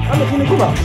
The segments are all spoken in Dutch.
Annegien Koemans.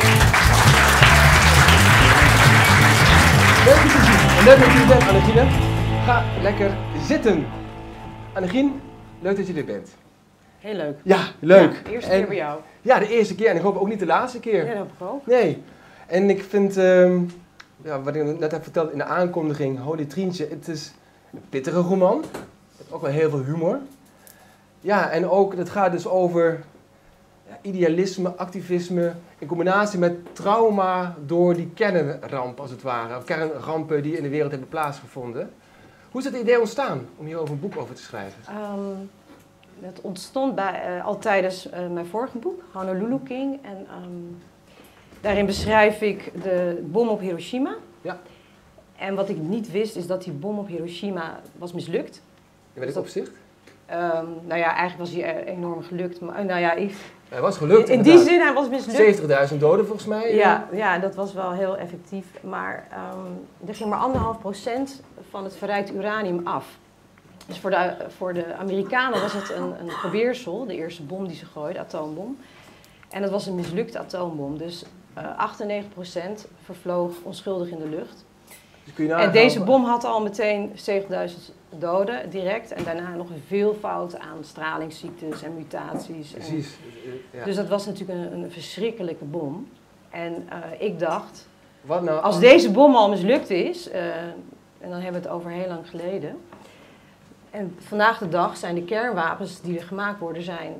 Leuk je te zien. En leuk dat je er bent, Annegien. Ga lekker zitten. Annegien, leuk dat je er bent. Heel leuk. Ja, leuk. Ja, de eerste keer bij jou. Ja, de eerste keer en ik hoop ook niet de laatste keer. Ja, dat hoop ik ook. Nee. En ik vind, ja, wat ik net heb verteld in de aankondiging, Holy Trientje, het is een pittige roman. Het heeft ook wel heel veel humor. Ja, en ook, het gaat dus over idealisme, activisme, in combinatie met trauma door die kernramp als het ware. Of kernrampen die in de wereld hebben plaatsgevonden. Hoe is het idee ontstaan om hierover een boek over te schrijven? Het ontstond al tijdens mijn vorige boek, Honolulu King. En daarin beschrijf ik de bom op Hiroshima. Ja. En wat ik niet wist is dat die bom op Hiroshima was mislukt. In welk opzicht? Nou ja, eigenlijk was hij enorm gelukt. Maar, nou ja, Hij was gelukt. in die zin, hij was mislukt. 70.000 doden volgens mij. Ja, dat was wel heel effectief. Maar er ging maar 1,5% van het verrijkte uranium af. Dus voor de Amerikanen was het een probeersel, de eerste bom die ze gooiden, atoombom. En dat was een mislukte atoombom. Dus 98% vervloog onschuldig in de lucht. Dus kun je en deze bom had al meteen 70.000 doden direct. En daarna nog een veelvoud aan stralingsziektes en mutaties. Precies. Ja. Dus dat was natuurlijk een verschrikkelijke bom. En ik dacht, wat nou, als deze bom al mislukt is, en dan hebben we het over heel lang geleden. En vandaag de dag zijn de kernwapens die er gemaakt worden, zijn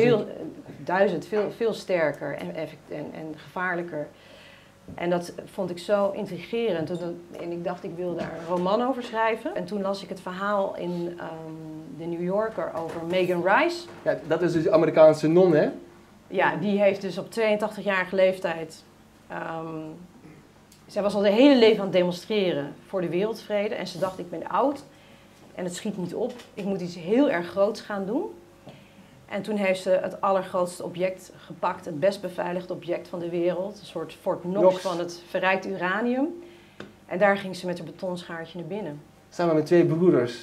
veel sterker en gevaarlijker. En dat vond ik zo intrigerend. En ik dacht, ik wil daar een roman over schrijven. En toen las ik het verhaal in de New Yorker over Megan Rice. Ja, dat is dus de Amerikaanse non, hè? Ja, die heeft dus op 82-jarige leeftijd... zij was al haar hele leven aan het demonstreren voor de wereldvrede. En ze dacht, ik ben oud en het schiet niet op. Ik moet iets heel erg groots gaan doen. En toen heeft ze het allergrootste object gepakt, het best beveiligde object van de wereld. Een soort Fort Knox van het verrijkte uranium. En daar ging ze met haar betonschaartje naar binnen. Samen met twee broeders.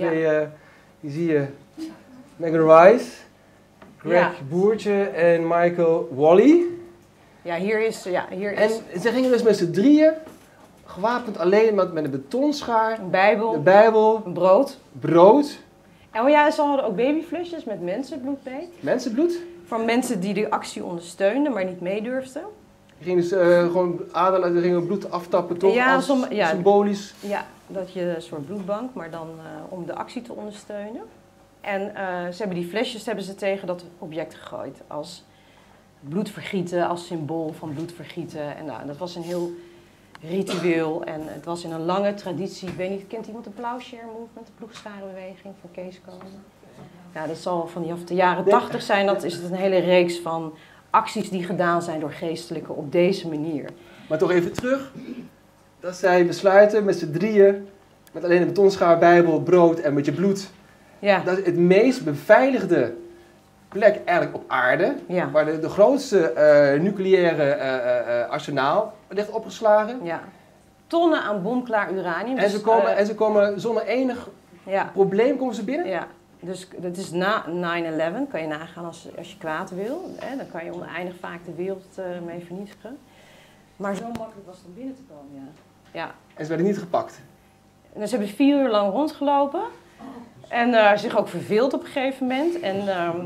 Die zie je, Megan Rice, Greg Boertje en Michael Wally. Ja, hier is... En ze gingen dus met z'n drieën, gewapend alleen met een betonschaar. Een bijbel. De bijbel. Een brood. Brood. En ja, ze hadden ook babyflesjes met mensenbloed mee. Mensenbloed? Van mensen die de actie ondersteunden, maar niet meedurfden. Je ging dus gewoon adelen, er gingen bloed aftappen, toch? Ja, als symbolisch. Ja, dat je een soort bloedbank, maar dan om de actie te ondersteunen. En ze hebben die flesjes tegen dat object gegooid. Als bloedvergieten, als symbool van bloedvergieten. En dat was een heel ritueel. En het was in een lange traditie. Ik weet niet, kent iemand de Plowshare Movement, de ploegscharenbeweging van Kees Komen? Ja, dat zal vanaf de jaren 80 zijn. Dat is het een hele reeks van acties die gedaan zijn door geestelijken op deze manier. Maar toch even terug. Dat zij besluiten met z'n drieën, met alleen een betonschaar, bijbel, brood en een beetje bloed. Ja. Dat is het meest beveiligde plek eigenlijk op aarde. Ja. Waar de grootste nucleaire arsenaal ligt opgeslagen. Ja. Tonnen aan bomklaar uranium. En ze komen zonder enig probleem komen ze binnen? Ja. Dus dat is na 9/11, kan je nagaan als je kwaad wil. Hè? Dan kan je oneindig vaak de wereld mee vernietigen. Maar zo makkelijk was het om binnen te komen, ja. En ze werden niet gepakt? En ze hebben 4 uur lang rondgelopen. En zich ook verveeld op een gegeven moment. En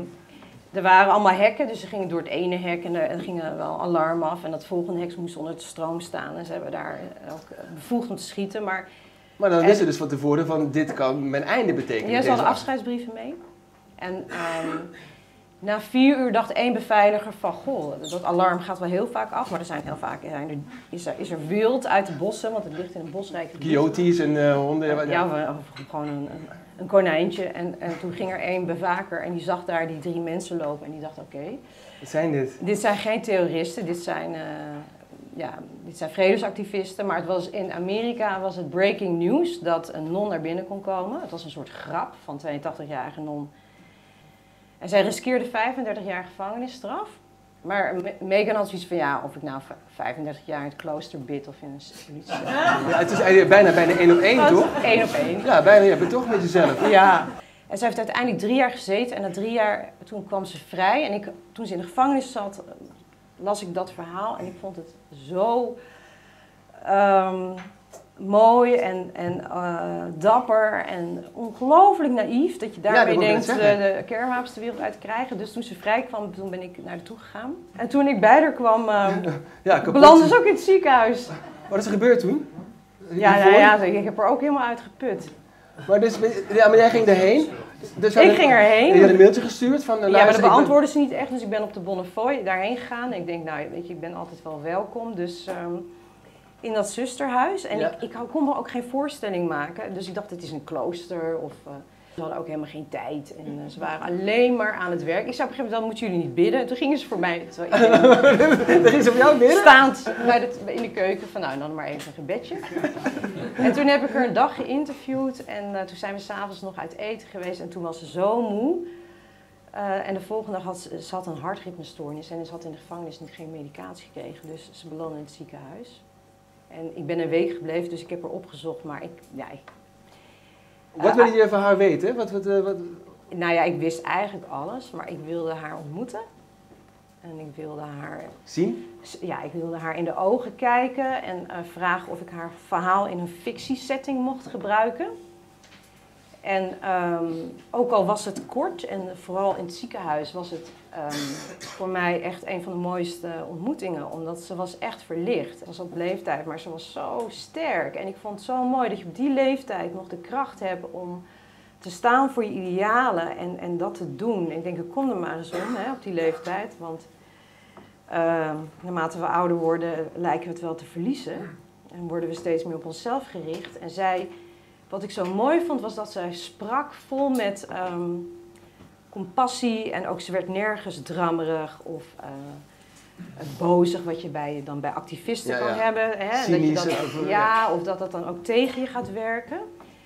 er waren allemaal hekken, dus ze gingen door het ene hek en er gingen wel alarm af. En dat volgende hek moest onder de stroom staan. En ze hebben daar ook bevoegd om te schieten. Maar dan wisten ze dus van tevoren van dit kan mijn einde betekenen. Ja, ze hadden afscheidsbrieven mee. En na 4 uur dacht één beveiliger van, goh, dat alarm gaat wel heel vaak af. Maar er zijn heel vaak, is er wild uit de bossen, want het ligt in een bosrijk gebied. Coyotes en honden. Ja, of gewoon een konijntje. En toen ging er één bewaker en die zag daar die 3 mensen lopen. En die dacht, oké. Wat zijn dit? Dit zijn geen terroristen, dit zijn vredesactivisten. Maar in Amerika was het breaking news dat een non naar binnen kon komen. Het was een soort grap van 82-jarige non. En zij riskeerde 35 jaar gevangenisstraf. Maar Megan had zoiets van, of ik nou 35 jaar in het klooster bid of in een politie. Ja, het is eigenlijk bijna 1 op 1, toch? 1 op 1. Ja, bijna, je bent toch met jezelf. Ja. En zij heeft uiteindelijk 3 jaar gezeten en na 3 jaar, toen kwam ze vrij. En toen ze in de gevangenis zat, las ik dat verhaal en ik vond het zo mooi en dapper en ongelooflijk naïef dat je daarmee denkt de kernwapens de wereld uit te krijgen. Dus toen ze vrij kwam, toen ben ik naar haar toe gegaan. En toen ik bij haar kwam, belandde ze ook in het ziekenhuis. Wat is er gebeurd toen? Ja, ik heb er ook helemaal uitgeput. Maar jij ging erheen? Dus ik ging erheen. Je had een mailtje gestuurd van... maar dat beantwoordden ze niet echt, dus ik ben op de Bonnefoy daarheen gegaan. En ik denk, nou weet je, ik ben altijd wel welkom, dus... in dat zusterhuis. En ik kon me ook geen voorstelling maken. Dus ik dacht, het is een klooster. Of, ze hadden ook helemaal geen tijd. En ze waren alleen maar aan het werk. Ik zei op een gegeven moment, dan moeten jullie niet bidden. En toen gingen ze voor mij... Dan gingen ze voor jou bidden? Staand in de keuken. Van nou, dan maar even een gebedje. En toen heb ik haar een dag geïnterviewd. En toen zijn we s'avonds nog uit eten geweest. En toen was ze zo moe. En de volgende dag had ze had een hartritmestoornis. En ze had in de gevangenis geen medicatie gekregen. Dus ze belandde in het ziekenhuis. En ik ben een week gebleven, dus ik heb haar opgezocht, maar Wat wilde je van haar weten? Nou ja, ik wist eigenlijk alles, maar ik wilde haar ontmoeten. En ik wilde haar... Zien? Ja, ik wilde haar in de ogen kijken en vragen of ik haar verhaal in een fictiesetting mocht gebruiken. En ook al was het kort en vooral in het ziekenhuis was het voor mij echt een van de mooiste ontmoetingen. Omdat ze was echt verlicht. Ze was op leeftijd, maar ze was zo sterk. En ik vond het zo mooi dat je op die leeftijd nog de kracht hebt om te staan voor je idealen en dat te doen. Ik denk, ik kon er maar eens om op die leeftijd. Want naarmate we ouder worden lijken we het wel te verliezen. En worden we steeds meer op onszelf gericht. En zij... Wat ik zo mooi vond, was dat zij sprak vol met compassie. En ook ze werd nergens drammerig of bozig, wat je dan bij activisten kan hebben. Hè? Cynisch, of dat dat dan ook tegen je gaat werken.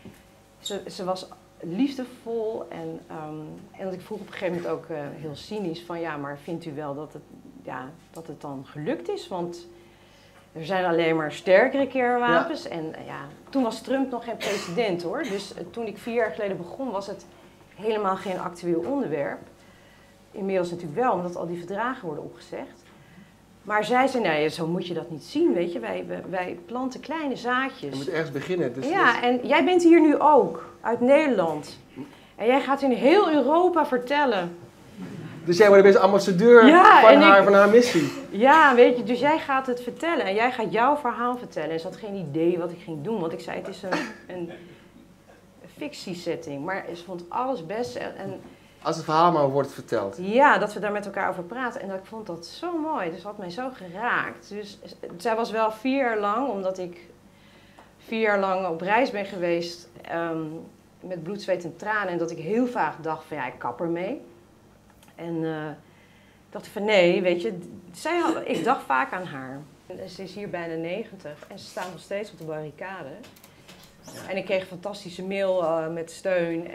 Ze was liefdevol en dat ik vroeg op een gegeven moment ook heel cynisch van... Ja, maar vindt u wel dat het dan gelukt is? Want... Er zijn alleen maar sterkere kernwapens. Ja. En toen was Trump nog geen president hoor. Dus toen ik 4 jaar geleden begon was het helemaal geen actueel onderwerp. Inmiddels natuurlijk wel, omdat al die verdragen worden opgezegd. Maar zij zei, nee, zo moet je dat niet zien, weet je. Wij planten kleine zaadjes. Je moet ergens beginnen. Dus en jij bent hier nu ook, uit Nederland. En jij gaat in heel Europa vertellen... Dus jij wordt een beetje ambassadeur van haar missie. Ja, weet je, dus jij gaat het vertellen en jij gaat jouw verhaal vertellen. En ze had geen idee wat ik ging doen, want ik zei het is een fictiesetting. Maar ze vond alles best. Als het verhaal maar wordt verteld. Ja, dat we daar met elkaar over praten. En ik vond dat zo mooi, dus dat had mij zo geraakt. Dus zij was wel 4 jaar lang, omdat ik 4 jaar lang op reis ben geweest met bloed, zweet en tranen. En dat ik heel vaak dacht van ik kap ermee. En dacht ik van nee, weet je, ik dacht vaak aan haar. Ze is hier bijna 90 en ze staat nog steeds op de barricade. En ik kreeg een fantastische mail met steun.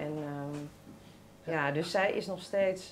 En dus zij is nog steeds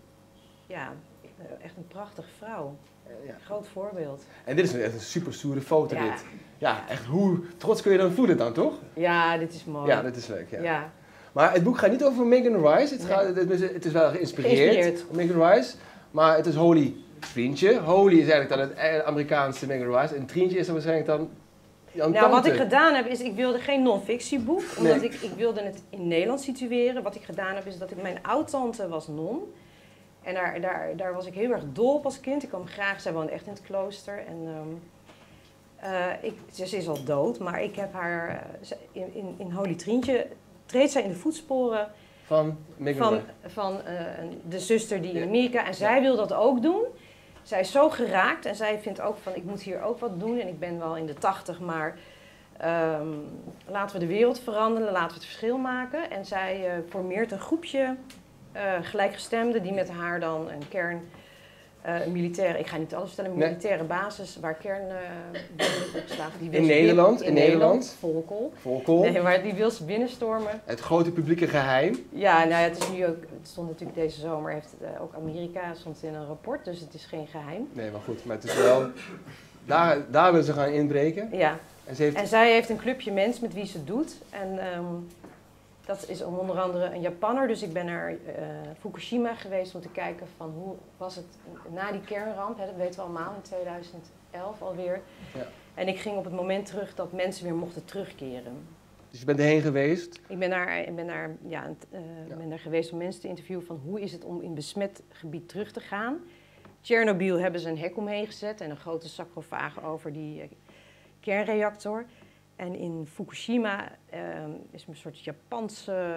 echt een prachtige vrouw. Groot voorbeeld. En dit is echt een super stoere foto dit. Ja, echt hoe trots kun je dan voelen dan, toch? Ja, dit is mooi. Ja, dit is leuk, ja. Maar het boek gaat niet over Megan Rice. Het is wel geïnspireerd op Megan Rice. Maar het is Holy vriendje. Holy is eigenlijk dan het Amerikaanse Megan Rice. En Trientje is dan waarschijnlijk dan jouw tante. Wat ik gedaan heb is, ik wilde geen non-fictieboek. Omdat ik wilde het in Nederland situeren. Wat ik gedaan heb is dat mijn oud-tante was non. En daar was ik heel erg dol op als kind. Ik kwam graag, zij woonde echt in het klooster. En ze is al dood, maar ik heb haar in Holy Trientje... treedt zij in de voetsporen van de zuster die in Amerika... En zij wil dat ook doen. Zij is zo geraakt en zij vindt ook van... ik moet hier ook wat doen en ik ben wel in de 80, maar... laten we de wereld veranderen, laten we het verschil maken. En zij formeert een groepje gelijkgestemden... die met haar dan een militaire... ik ga niet alles vertellen, een militaire basis... waar worden opgeslagen. In Nederland? Volkel. Nee, maar die wil ze binnenstormen. Het grote publieke geheim. Ja, nou het is nu ook... Het stond natuurlijk deze zomer, heeft ook Amerika stond in een rapport, dus het is geen geheim. Nee, maar goed, maar het is wel... Daar wil ze gaan inbreken. Ja. En zij heeft een clubje mensen met wie ze het doet. Dat is onder andere een Japanner, dus ik ben naar Fukushima geweest om te kijken van hoe was het na die kernramp, hè, dat weten we allemaal, in 2011 alweer. Ja. En ik ging op het moment terug dat mensen weer mochten terugkeren. Dus je bent erheen geweest? Ik ben daar geweest om mensen te interviewen van hoe is het om in besmet gebied terug te gaan. Tsjernobyl hebben ze een hek omheen gezet en een grote sarcofaag over die kernreactor. En in Fukushima is een soort Japanse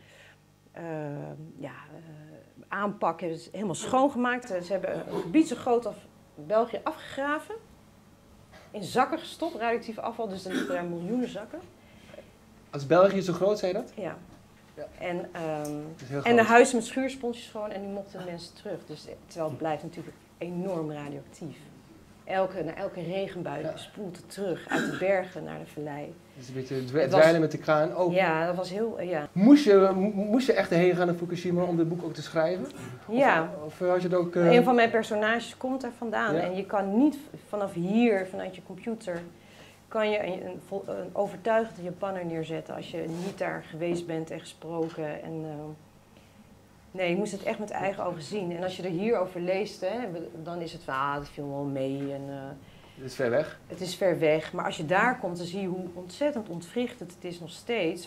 aanpak. Hebben ze helemaal schoongemaakt. Ze hebben een gebied zo groot als België afgegraven. In zakken gestopt, radioactief afval. Dus dan liggen er miljoenen zakken. Als België zo groot, zei je dat? Ja. Ja. En de huizen met schuursponsjes gewoon. En nu mochten de mensen terug. Dus, terwijl het blijft natuurlijk enorm radioactief. Na elke regenbui spoelt het terug uit de bergen naar de vallei. Dus een beetje dweilen met de kraan open. Ja, dat was heel... Moest je echt heen gaan naar Fukushima om dit boek ook te schrijven? Ja. Of had je het ook... Een van mijn personages komt daar vandaan. Ja. En je kan niet vanaf hier, vanuit je computer, kan je een overtuigende Japanner neerzetten als je niet daar geweest bent en gesproken. En, nee, je moest het echt met eigen ogen zien. En als je er hierover leest, hè, dan is het van, dat viel wel mee. En, het is ver weg. Het is ver weg, maar als je daar komt, dan zie je hoe ontzettend ontwricht het is nog steeds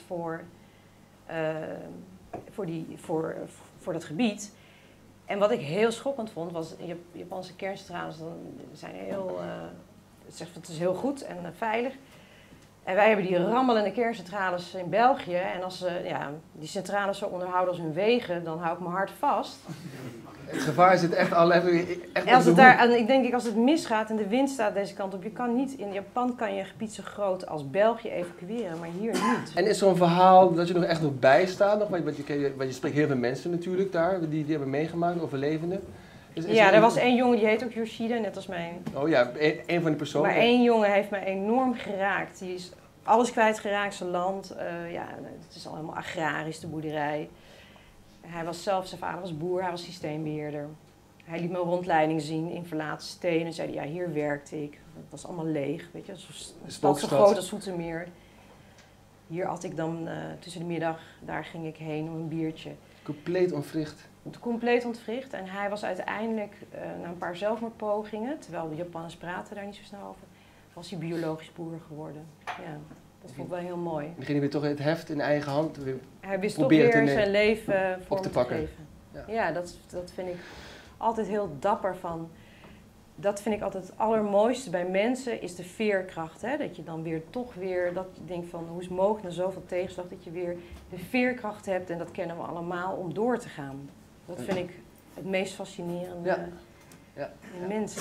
voor dat gebied. En wat ik heel schokkend vond, was Japanse kerncentrales zijn heel, het is heel goed en veilig. En wij hebben die rammelende kerncentrales in België. En als ze die centrales zo onderhouden als hun wegen, dan hou ik mijn hart vast. Het gevaar zit echt al even als het misgaat en de wind staat deze kant op, in Japan kan je een gebied zo groot als België evacueren, maar hier niet. En is zo'n verhaal dat je nog echt nog bijstaat? Want je spreekt heel veel mensen natuurlijk daar, die hebben meegemaakt, overlevenden. Er was één jongen, die heet ook Yoshida, net als mij. Oh ja, één van die personen. Maar één jongen heeft mij enorm geraakt. Die is alles kwijtgeraakt, zijn land. Het is al helemaal agrarisch, de boerderij. Zijn vader was boer, hij was systeembeheerder. Hij liet me een rondleiding zien in verlaten steden en zei hij, hier werkte ik. Het was allemaal leeg, weet je. Een stad zo groot als Zoetermeer. Hier at ik dan tussen de middag, daar ging ik heen om een biertje. Compleet ontwricht. Compleet ontwricht. En hij was uiteindelijk, na een paar zelfmoordpogingen, terwijl de Japanners praten daar niet zo snel over, was hij biologisch boer geworden. Ja, dat vond ik wel heel mooi. Dan ging hij weer toch het heft in eigen hand weer hij wist toch weer zijn leven vorm te pakken. Geven. Ja, dat vind ik altijd heel dapper van. Dat vind ik altijd het allermooiste bij mensen, is de veerkracht. Hè? Dat je dan dat je denkt van, hoe is het mogelijk na zoveel tegenslag, dat je weer de veerkracht hebt, en dat kennen we allemaal, om door te gaan. Dat vind ik het meest fascinerende in mensen.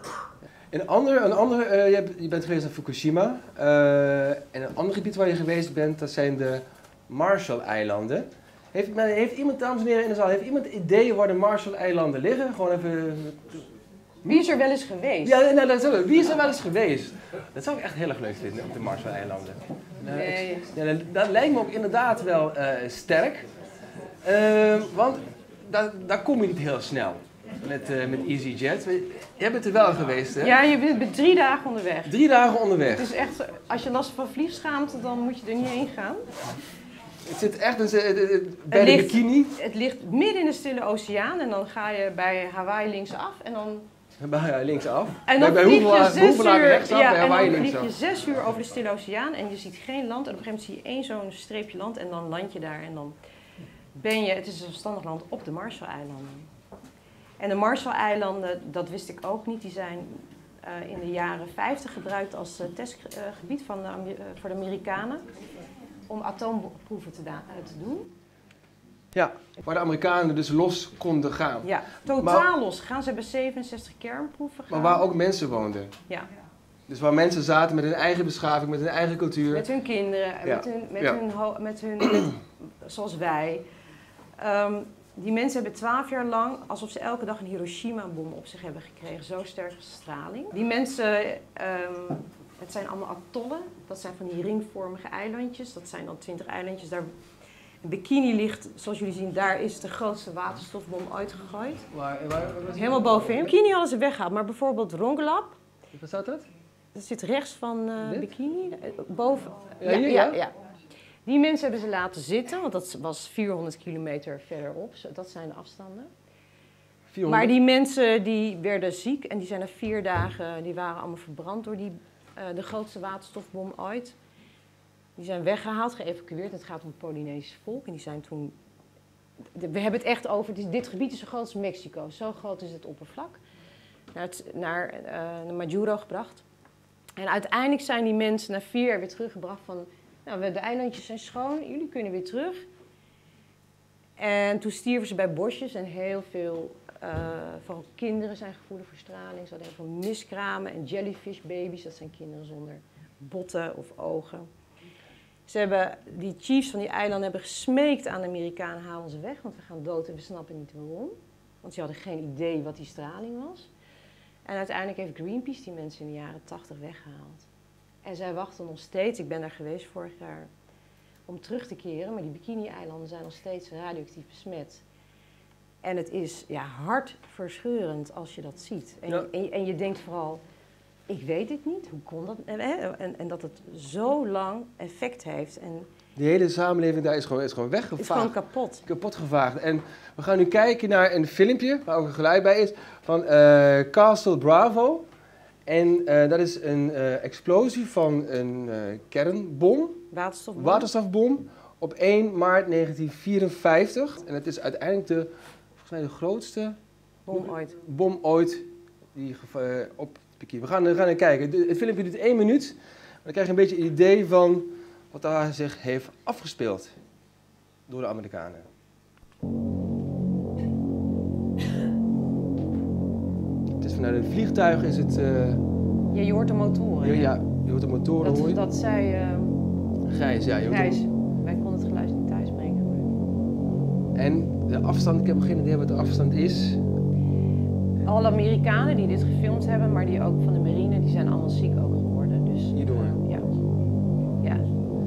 Je bent geweest naar Fukushima. En een ander gebied waar je geweest bent, dat zijn de Marshall-eilanden. Heeft iemand, dames en heren in de zaal, heeft iemand ideeën waar de Marshall-eilanden liggen? Gewoon even... Wie is er wel eens geweest? Ja, wie is er wel eens geweest? Dat zou ik echt heel erg leuk vinden, op de Marshall-eilanden. Dat lijkt me ook inderdaad wel sterk. Want daar kom je niet heel snel met EasyJet. Jij bent er wel geweest, hè? Ja, je bent 3 dagen onderweg. 3 dagen onderweg. Het is echt, als je last van vliegschaamte, dan moet je er niet heen gaan. Het zit echt bij de bikini. Het ligt midden in de Stille Oceaan en dan ga je bij Hawaii linksaf en dan... Bij linksaf? En dan bij vlieg je 6 uur over de Stille Oceaan en je ziet geen land. En op een gegeven moment zie je 1 zo'n streepje land en dan land je daar en dan het is een zelfstandig land op de Marshall-eilanden. En de Marshall-eilanden, dat wist ik ook niet, die zijn in de jaren 50 gebruikt als testgebied voor de Amerikanen om atoomproeven te doen. Ja, waar de Amerikanen dus los konden gaan. Ja, totaal los gaan. Ze hebben 67 kernproeven gedaan. Maar waar ook mensen woonden. Ja. Dus waar mensen zaten met hun eigen beschaving, met hun eigen cultuur. Met hun kinderen, zoals wij. Die mensen hebben 12 jaar lang, alsof ze elke dag een Hiroshima-bom op zich hebben gekregen. Zo sterk is de straling. Die mensen, het zijn allemaal atollen. Dat zijn van die ringvormige eilandjes. Dat zijn dan 20 eilandjes. Daar, een bikini ligt, zoals jullie zien, daar is de grootste waterstofbom ooit gegooid. Waar helemaal bovenin. Bikini hadden ze weggehaald, maar bijvoorbeeld Rongelap. Wat staat dat? Dat zit rechts van Bikini. Boven. Ja. Die mensen hebben ze laten zitten, want dat was 400 kilometer verderop. Dat zijn de afstanden. 400? Maar die mensen die werden ziek en die zijn na 4 dagen, die waren allemaal verbrand door de grootste waterstofbom ooit. Die zijn weggehaald, geëvacueerd. Het gaat om het Polynesisch volk. En die zijn toen... We hebben het echt over... Dit gebied is zo groot als Mexico. Zo groot is het oppervlak. Naar Majuro gebracht. En uiteindelijk zijn die mensen na 4 jaar weer teruggebracht van... Nou, de eilandjes zijn schoon. Jullie kunnen weer terug. En toen stierven ze bij bosjes. En heel veel... vooral kinderen zijn gevoelig voor straling. Ze hadden heel veel miskramen en jellyfishbabies. Dat zijn kinderen zonder botten of ogen. Die chiefs van die eilanden hebben gesmeekt aan de Amerikanen, haal ons weg, want we gaan dood en we snappen niet waarom. Want ze hadden geen idee wat die straling was. En uiteindelijk heeft Greenpeace die mensen in de jaren 80 weggehaald. En zij wachten nog steeds, ik ben daar geweest vorig jaar, om terug te keren. Maar die Bikini-eilanden zijn nog steeds radioactief besmet. En het is hartverscheurend als je dat ziet. En je denkt vooral... Ik weet het niet, hoe kon dat? En dat het zo lang effect heeft. En die hele samenleving daar is gewoon weggevaagd. Het is gewoon kapot. Kapot gevaagd. En we gaan nu kijken naar een filmpje, waar ook een geluid bij is, van Castle Bravo. En dat is een explosie van een kernbom. Waterstofbom. Op 1 maart 1954. En het is uiteindelijk volgens mij de grootste bom ooit die op Bikini. We gaan er kijken. Het filmpje duurt 1 minuut. Dan krijg je een beetje een idee van wat daar zich heeft afgespeeld door de Amerikanen. Het is vanuit een vliegtuig is het... Ja, je hoort de motoren. Ja, je hoort de motoren. Dat zei... Gijs, ja. Gijs. Wij konden het geluid niet thuis brengen. Maar... En de afstand, ik heb geen idee wat de afstand is. Alle Amerikanen die dit gefilmd hebben, maar die ook van de marine, die zijn allemaal ziek ook geworden. Dus, hierdoor? Ja.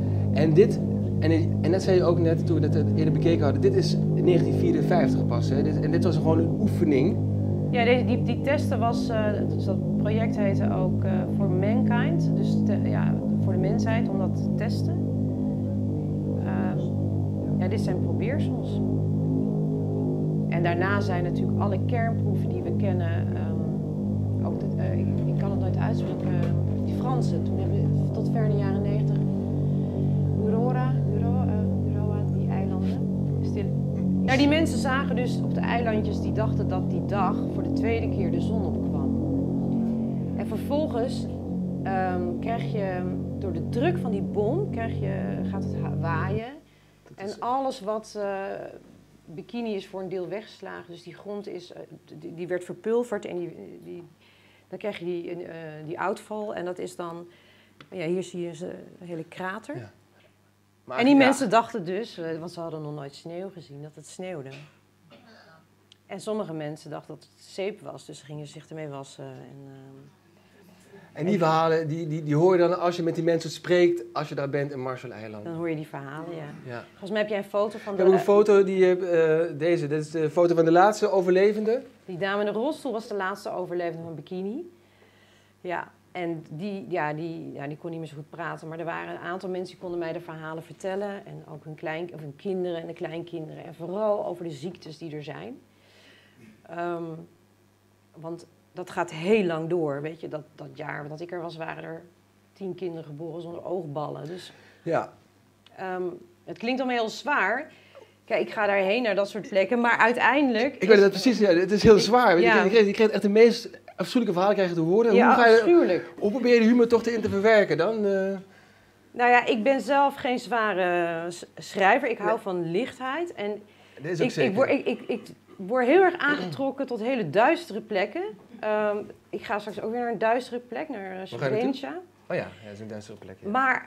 En dat zei je ook net, toen we het eerder bekeken hadden, dit is in 1954 pas, hè? En dit was gewoon een oefening. Ja, die testen was, dus dat project heette ook For Mankind, dus voor de mensheid, om dat te testen. Dit zijn probeersels. En daarna zijn natuurlijk alle kernproeven die we kennen, ik kan het nooit uitspreken, die Fransen, toen hebben tot ver in de jaren 90, Uroa, die eilanden. Nou, die mensen zagen dus op de eilandjes, die dachten dat die dag voor de 2e keer de zon opkwam. En vervolgens krijg je, door de druk van die bom, gaat het waaien. En alles wat... Bikini is voor een deel weggeslagen, dus die grond die werd verpulverd en dan krijg je die uitval en dat is dan, hier zie je een hele krater. Ja. Maar en die mensen dachten dus, want ze hadden nog nooit sneeuw gezien, dat het sneeuwde. En sommige mensen dachten dat het zeep was, dus ze gingen zich ermee wassen. En die verhalen, die hoor je dan als je met die mensen spreekt, als je daar bent in Marshall-eilanden? Dan hoor je die verhalen, ja. Volgens mij heb jij een foto van Ik heb een foto, deze. Dit is de foto van de laatste overlevende. Die dame in de rolstoel was de laatste overlevende van Bikini. Ja, en die kon niet meer zo goed praten. Maar er waren een aantal mensen die konden mij de verhalen vertellen. En ook hun kinderen en de kleinkinderen. En vooral over de ziektes die er zijn. Want... Dat gaat heel lang door, weet je. Dat jaar dat ik er was, waren er 10 kinderen geboren zonder oogballen. Dus ja. Het klinkt allemaal heel zwaar. Kijk, ik ga daarheen naar dat soort plekken, maar uiteindelijk... Ik weet het precies, het is heel zwaar. Je kreeg echt de meest afschuwelijke verhalen krijgen te horen. Ja, afschuwelijk. Hoe probeer je de humor toch in te verwerken dan? Nou ja, ik ben zelf geen zware schrijver. Ik hou van lichtheid. En dat is ook zeker. Ik word heel erg aangetrokken tot hele duistere plekken. Ik ga straks ook weer naar een duistere plek, naar Srebrenica. Oh ja, dat is een duistere plek. Ja. Maar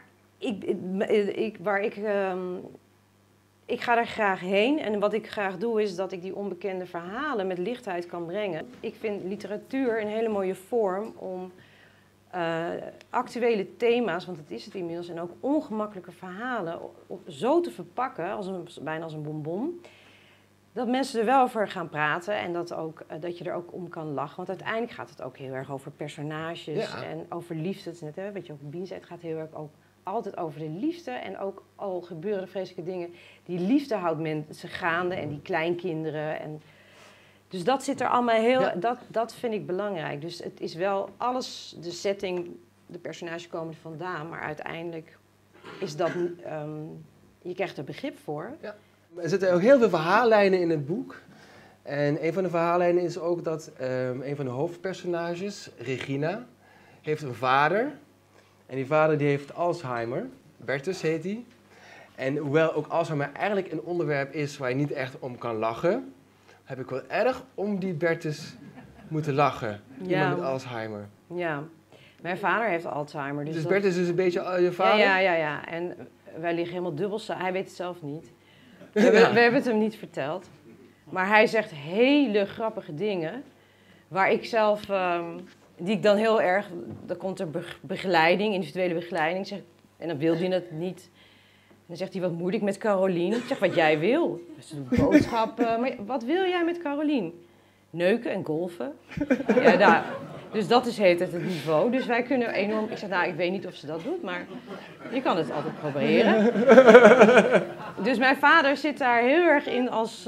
ik ga daar graag heen. En wat ik graag doe is dat ik die onbekende verhalen met lichtheid kan brengen. Ik vind literatuur een hele mooie vorm om actuele thema's, want dat is het inmiddels, en ook ongemakkelijke verhalen zo te verpakken, bijna als een bonbon. Dat mensen er wel over gaan praten en dat je er ook om kan lachen. Want uiteindelijk gaat het ook heel erg over personages en over liefde. Het is net, weet je, ook Bien zei, het gaat heel erg ook altijd over de liefde. En ook al gebeuren er vreselijke dingen, die liefde houdt mensen gaande en die kleinkinderen. En dus dat zit er allemaal heel, dat vind ik belangrijk. Dus het is wel alles, de setting, de personages komen er vandaan, maar uiteindelijk is dat, je krijgt er begrip voor. Ja. Er zitten ook heel veel verhaallijnen in het boek. En een van de verhaallijnen is ook dat een van de hoofdpersonages, Regina, heeft een vader. En die vader die heeft Alzheimer. Bertus heet hij. En hoewel ook Alzheimer eigenlijk een onderwerp is waar je niet echt om kan lachen, heb ik wel erg om die Bertus moeten lachen. Iemand met Alzheimer. Ja, mijn vader heeft Alzheimer. Dus Bertus is een beetje je vader? Ja. En wij liggen helemaal dubbel samen. Hij weet het zelf niet. We hebben het hem niet verteld. Maar hij zegt hele grappige dingen. Waar ik zelf, die ik dan heel erg, dan komt er begeleiding, individuele begeleiding. En dan wil hij het niet. En dan zegt hij, wat moet ik met Carolien? Ik zeg, wat jij wil. Ze doet boodschappen. Maar wat wil jij met Carolien? Neuken en golfen. Ja, dus dat is het niveau. Dus wij kunnen enorm... Ik zeg, nou, ik weet niet of ze dat doet, maar je kan het altijd proberen. Dus mijn vader zit daar heel erg in als...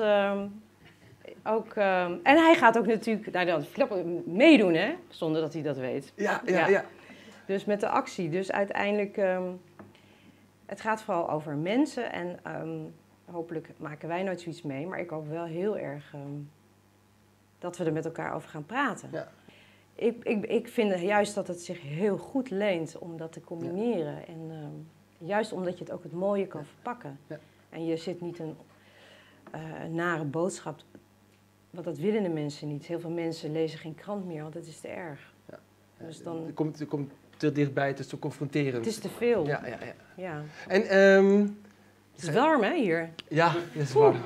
en hij gaat ook natuurlijk meedoen, hè? Zonder dat hij dat weet. Ja. Dus met de actie. Dus uiteindelijk... het gaat vooral over mensen. En hopelijk maken wij nooit zoiets mee. Maar ik hoop wel heel erg... dat we er met elkaar over gaan praten. Ja. Ik vind juist dat het zich heel goed leent om dat te combineren. Ja. En juist omdat je het ook het mooie kan verpakken. Ja. En je zit niet een nare boodschap... Want dat willen de mensen niet. Heel veel mensen lezen geen krant meer, want het is te erg. Ja. Dus dan... Het komt te dichtbij, het is te confronterend. Het is te veel. Ja. En, het is warm, hè, hier? Ja, het is warm.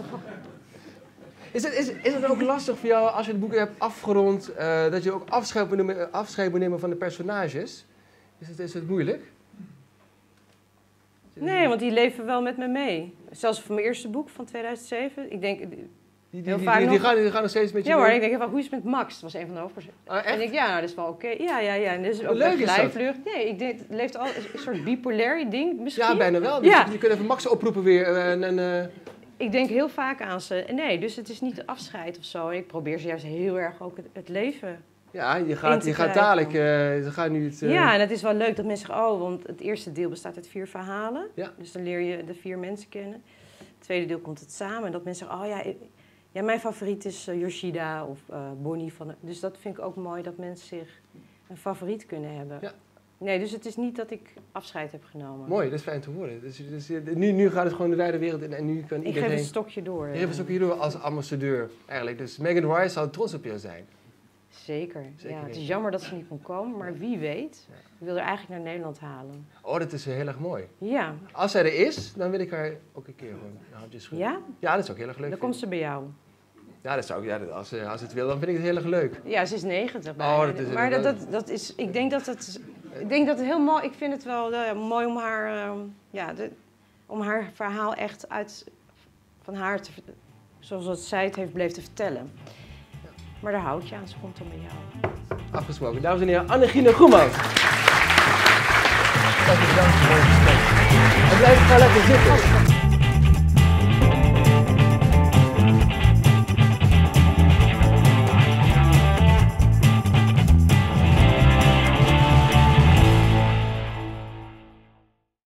Is het ook lastig voor jou, als je het boek hebt afgerond, dat je ook afscheid moet nemen van de personages? Is het moeilijk? Nee, want die leven wel met me mee. Zelfs voor mijn eerste boek van 2007. Ik denk... Die gaan nog steeds met je mee? Ja hoor, ik denk, hoe is het met Max? Dat was een van de hoofdpersonen. En ik denk, ja, nou, dat is wel oké. Ja. En dit is ook leuk een glijvlucht. Nee, ik denk, het leeft al een soort bipolair ding misschien. Ja, bijna wel. Dus je kunt even Max oproepen weer. Ik denk heel vaak aan ze. Nee, dus het is niet afscheid of zo. Ik probeer ze juist heel erg ook het leven. Ja, je gaat dadelijk. Ja, en het is wel leuk dat mensen zeggen, want het eerste deel bestaat uit 4 verhalen. Ja. Dus dan leer je de 4 mensen kennen. Het tweede deel komt het samen. En dat mensen zeggen, ja, mijn favoriet is Yoshida of Bonnie. Dus dat vind ik ook mooi, dat mensen zich een favoriet kunnen hebben. Ja. Nee, dus het is niet dat ik afscheid heb genomen. Mooi, dat is fijn te horen. Dus nu gaat het gewoon de wijde wereld in en nu kan iedereen... Ik geef een stokje door. Je geeft een stokje door als ambassadeur eigenlijk. Dus Megan Rice zou trots op jou zijn. Zeker. Ja, het is jammer dat ze niet kon komen, maar wie weet. Ik wil er eigenlijk naar Nederland halen. Oh, dat is heel erg mooi. Ja. Als zij er is, dan wil ik haar ook een keer gewoon een handje schudden. Ja? Ja, dat is ook heel erg leuk. Dan komt ze bij jou. Ja, dat zou ik, als ze het wil, dan vind ik het heel erg leuk. Ja, ze is 90 bij Oh, dat is maar dat is, ik denk dat het heel mooi, ik vind het wel mooi om haar, om haar verhaal echt van haar zoals zij het heeft beleefd te vertellen. Maar daar houd je aan, ze komt dan bij jou. Afgesproken. Dames en heren, Annegien Groeman. Bedankt voor het gesprek. En blijf lekker zitten.